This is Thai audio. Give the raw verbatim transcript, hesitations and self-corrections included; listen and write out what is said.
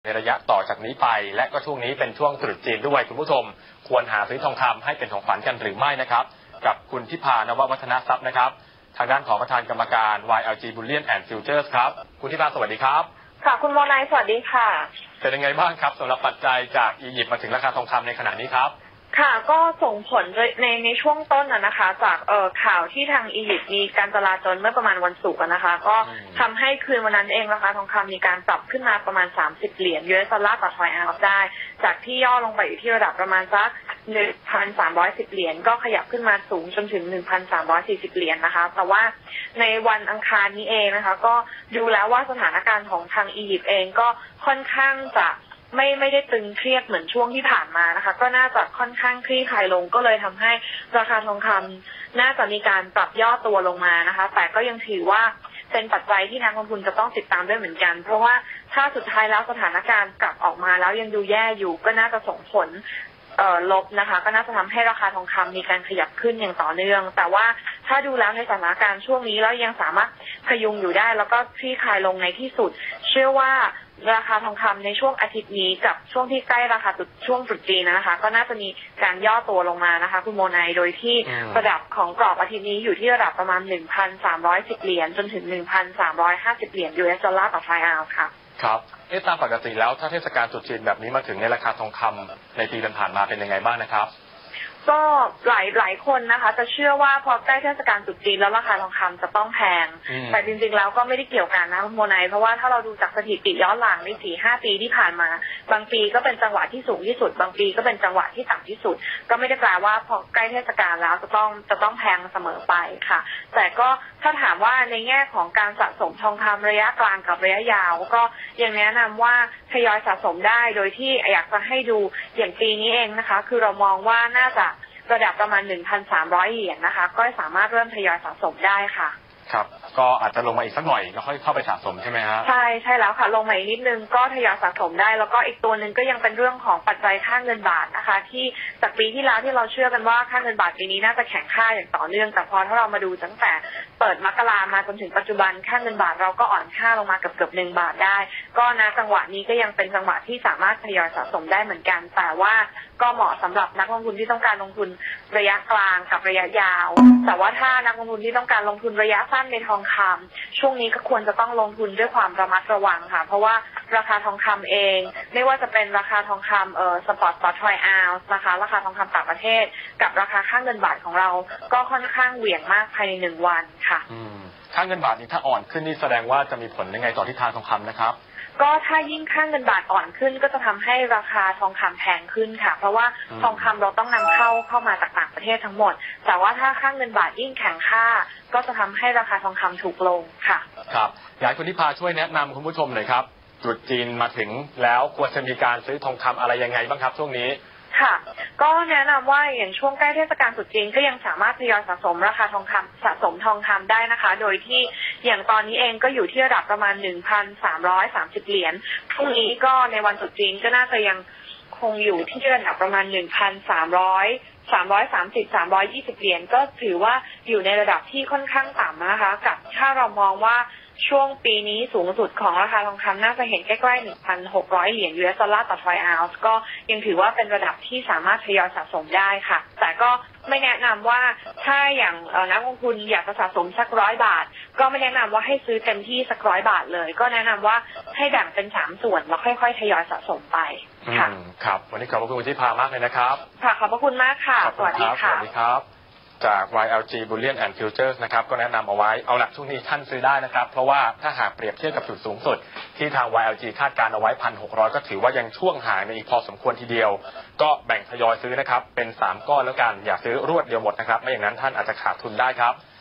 ในระยะต่อจากนี้ไปและก็ช่วงนี้เป็นช่วงตรุษจีนด้วยคุณผู้ชมควรหาซื้อทองคำให้เป็นของขวัญกันหรือไม่นะครับกับคุณทิพานววัฒนทรัพย์นะครับทางด้านของประธานกรรมการ วาย แอล จี Bullion and Futures ครับคุณทิพาสวัสดีครับค่ะคุณโมนายสวัสดีค่ะเป็นยังไงบ้างครับสำหรับปัจจัยจากอียิปต์มาถึงราคาทองคำในขณะนี้ครับค่ะก็ส่งผลในในช่วงต้นนะคะจากเอ่อข่าวที่ทางอียิปต์มีการจลาจลเมื่อประมาณวันศุกร์นะคะก็ทำให้คืนวันนั้นเองราคาทองคำมีการปรับขึ้นมาประมาณสามสิบเหรียญยูเอสดอลลาร์ต่อทอยออนซ์ได้จากที่ย่อลงไปอยู่ที่ระดับประมาณสัก หนึ่งพันสามร้อยสิบ เหรียญก็ขยับขึ้นมาสูงจนถึง หนึ่งพันสามร้อยสี่สิบ เหรียญนะคะแต่ว่าในวันอังคารนี้เองนะคะก็ดูแล้วว่าสถานการณ์ของทางอียิปต์เองก็ค่อนข้างจะไม่ไม่ได้ตึงเครียดเหมือนช่วงที่ผ่านมานะคะก็น่าจะค่อนข้างคลี่คลายลงก็เลยทำให้ราคาทองคำน่าจะมีการปรับย่อตัวลงมานะคะแต่ก็ยังถือว่าเป็นปัจจัยที่นักลงทุนจะต้องติดตามด้วยเหมือนกันเพราะว่าถ้าสุดท้ายแล้วสถานการณ์กลับออกมาแล้วยังดูแย่อยู่ก็น่าจะส่งผลเอ่อลบนะคะก็น่าจะทำให้ราคาทองคำมีการขยับขึ้นอย่างต่อเนื่องแต่ว่าถ้าดูแล้วในสถานการณ์ช่วงนี้แล้วยังสามารถพยุงอยู่ได้แล้วก็คลี่คลายลงในที่สุดเชื่อว่าราคาทองคำในช่วงอาทิตย์นี้กับช่วงที่ใกล้ราคาช่วงตรุษจีนนะคะก็น่าจะมีการย่อตัวลงมานะคะคุณโมนายโดยที่ระดับของกรอบอาทิตย์นี้อยู่ที่ระดับประมาณ หนึ่งพันสามร้อยสิบ เหรียญจนถึง หนึ่งพันสามร้อยห้าสิบ เหรียญ ยู เอส ดอลลาร์ต่อทอยออนซ์ค่ะครับเอ๊ะตามปกติแล้วถ้าเทศกาลตรุษจีนแบบนี้มาถึงในราคาทองคำในปีผ่านมาเป็นยังไงบ้างนะครับก็หลายหลายคนนะคะจะเชื่อว่าพอใกล้เทศกาลตรุษจีนแล้วราคาทองคำจะต้องแพงแต่จริงๆแล้วก็ไม่ได้เกี่ยวกันนะคุณโมนายเพราะว่าถ้าเราดูจากสถิติย้อนหลังใน สี่ห้า ปีที่ผ่านมาบางปีก็เป็นจังหวะที่สูงที่สุดบางปีก็เป็นจังหวะที่ต่ำที่สุดก็ไม่ได้แปลว่าพอใกล้เทศกาลแล้วจะต้องจะต้องแพงเสมอไปค่ะแต่ก็ถ้าถามว่าในแง่ของการสะสมทองคำระยะกลางกับระยะยาวก็ยังแนะนำว่าทยอยสะสมได้โดยที่อยากจะให้ดูอย่างปีนี้เองนะคะคือเรามองว่าน่าจะระดับประมาณ หนึ่งพันสามร้อย เหรียญนะคะก็สามารถเริ่มทยอยสะสมได้ค่ะครับก็อาจจะลงมาอีกสักหน่อยแล้วค่อยเข้าไปสะสมใช่ไหมฮะใช่ใช่แล้วค่ะลงมาอีกนิดนึงก็ทยอยสะสมได้แล้วก็อีกตัวหนึ่งก็ยังเป็นเรื่องของปัจจัยค่าเงินบาทนะคะที่จากปีที่แล้วที่เราเชื่อกันว่าค่าเงินบาทปีนี้น่าจะแข็งค่าอย่างต่อเนื่องแต่พอถ้าเรามาดูตั้งแต่เปิดมกรามาจนถึงปัจจุบันค่าเงินบาทเราก็อ่อนค่าลงมาเกือบเกือบหนึ่งบาทได้ก็นะจังหวะนี้ก็ยังเป็นจังหวะที่สามารถทยอยสะสมได้เหมือนกันแต่ว่าก็เหมาะสำหรับนักลงทุนที่ต้องการลงทุนระยะกลางกับระยะยาวแต่ว่าถ้านักลงทุนที่ต้องการลงทุนระยะสั้นในทองคำช่วงนี้ก็ควรจะต้องลงทุนด้วยความระมัดระวังค่ะเพราะว่าราคาทองคำเองไม่ว่าจะเป็นราคาทองคำเอ่อสปอตต่อทอยออนซ์นะคะราคาทองคำต่างประเทศกับราคาค่าเงินบาทของเราก็ค่อนข้างเหวี่ยงมากภายในหนึ่งวันค่ะค่าเงินบาทนี้ถ้าอ่อนขึ้นนี่แสดงว่าจะมีผลยังไงต่อทิศทางทองคำนะครับก็ถ้ายิ่งค่าเงินบาทอ่อนขึ้นก็จะทำให้ราคาทองคำแพงขึ้นค่ะเพราะว่าทองคำเราต้องนำเข้าเข้ามาจากต่างประเทศทั้งหมดแต่ว่าถ้าค่าเงินบาทยิ่งแข็งค่าก็จะทำให้ราคาทองคำถูกลงค่ะครับอยากให้คุณทิพาช่วยแนะนำคุณผู้ชมหน่อยครับตรุษจีนมาถึงแล้วควรจะมีการซื้อทองคำอะไรยังไงบ้างครับช่วงนี้ค่ะก็แนะนำว่าอย่างช่วงใกล้เทศกาลตรุษจีนก็ยังสามารถทยอยสะสมราคาทองคำสะสมทองคำได้นะคะโดยที่อย่างตอนนี้เองก็อยู่ที่ระดับประมาณ หนึ่งพันสามร้อยสามสิบ เหรียญพรุ่งนี้ก็ในวันตรุษจีนก็น่าจะยังคงอยู่ที่ระดับประมาณ หนึ่งพันสามร้อย สามร้อยสามสิบ สามร้อยยี่สิบ เหรียญก็ถือว่าอยู่ในระดับที่ค่อนข้างต่ำนะคะกับถ้าเรามองว่าช่วงปีนี้สูงสุดของราคาทองคำน่าจะเห็นใกล้ๆ หนึ่งพันหกร้อย เหรียญ ยู เอส ดอลลาร์ต่อทอยออนซ์ก็ยังถือว่าเป็นระดับที่สามารถทยอยสะสมได้ค่ะแต่ก็ไม่แนะนำว่าถ้าอย่างนักลงทุนอยากจะสะสมสักร้อยบาทก็ไม่แนะนำว่าให้ซื้อเต็มที่สักร้อยบาทเลยก็แนะนำว่าให้แบ่งเป็นสามส่วนแล้วค่อยๆทยอยสะสมไปค่ะครับวันนี้ขอบคุณคุณทิพามากเลยนะครับค่ะขอบพระคุณมากค่ะสวัสดีค่ะสวัสดีครับจาก วาย แอล จี Bullion and Futures นะครับก็แนะนำเอาไว้เอาหลักช่วงนี้ท่านซื้อได้นะครับเพราะว่าถ้าหากเปรียบเทียบกับจุดสูงสุดที่ทาง วาย แอล จี คาดการเอาไว้ หนึ่งพันหกร้อย ก็ถือว่ายังช่วงห่างในอีกพอสมควรทีเดียวก็แบ่งทยอยซื้อนะครับเป็นสามก้อนแล้วกันอย่าซื้อรวดเดียวหมดนะครับไม่อย่างนั้นท่านอาจจะขาดทุนได้ครับ